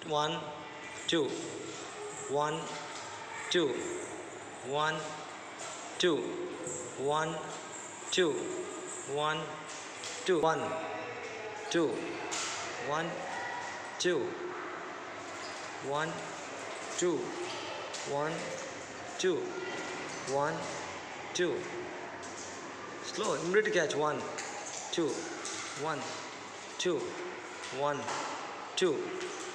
One, two, one, two, one, two, one, two, one, two, one, two, one, two, one, two, one, two, one, two. Slow, immediately catch. One, two, one, two, one, two.